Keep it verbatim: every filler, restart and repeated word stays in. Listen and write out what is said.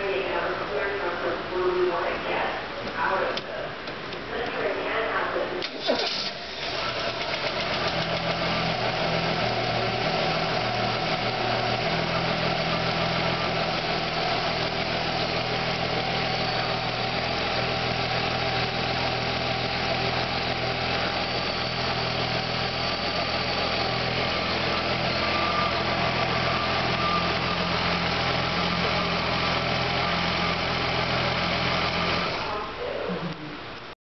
really have a clear preference where we want to get out of this.